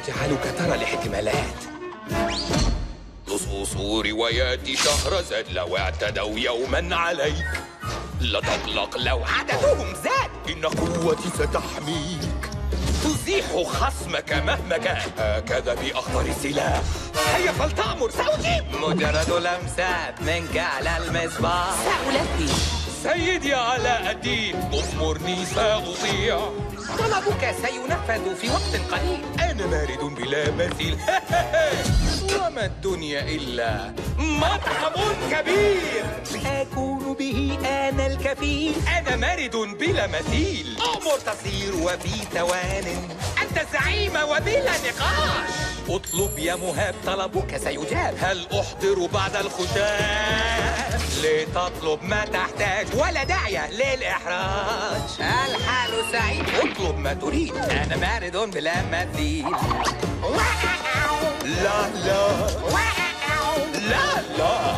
جعلك ترى الاحتمالات. لصوص روايات شهرزاد لو اعتدوا يوما عليك لا تقلق لو عددهم زاد، إن قوتي ستحميك، تزيح خصمك مهما كان، هكذا بأخطر السلاح. هيا فلتأمر، سأجيب. مجرد لمسات منك على المصباح سألبي. سيدي علاء الدين، أمرني سأطيع. طلبك سينفذ في وقت قليل. أنا بارد بلا مثيل. وما الدنيا إلا مطعم كبير أكون به أنا الكفيل. أنا مارد بلا مثيل. أمر تصير وفي ثوان. أنت زعيم وبلا نقاش. اطلب يا مهاب، طلبك سيجاب. هل أحضر بعد الخشاف لتطلب ما تحتاج، ولا داعي للإحراج. الحال سعيد، اطلب ما تريد. أنا مارد بلا مثيل. لا لا لا لا.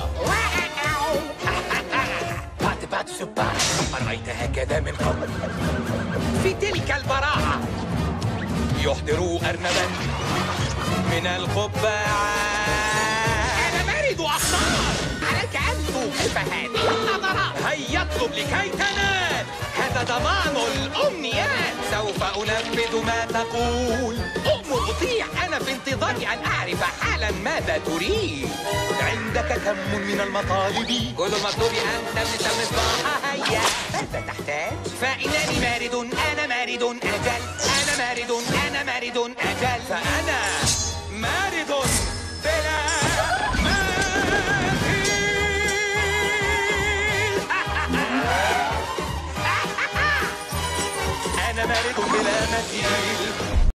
بات سبا، أرأيت هكذا من قبل؟ في تلك البراعة يحضر أرنبا من القبعة. أنا مارد أخطار. عليك أن توقف هذه النظرات. هيا اطلب لكي تنال، هذا ضمان الأمنيات. سوف أنفذ ما تقول. أؤمر أطيع، أنا في انتظار أن أعرف حالا ماذا تريد. عندك كم من المطالب؟ كل مطلوب أن تلمس المصباح. هيا، ماذا تحتاج؟ فإنني مارد، أنا مارد أجل. أنا مارد، أنا مارد أجل. فأنا مارد بلا مثيل. أنا مارد بلا مثيل.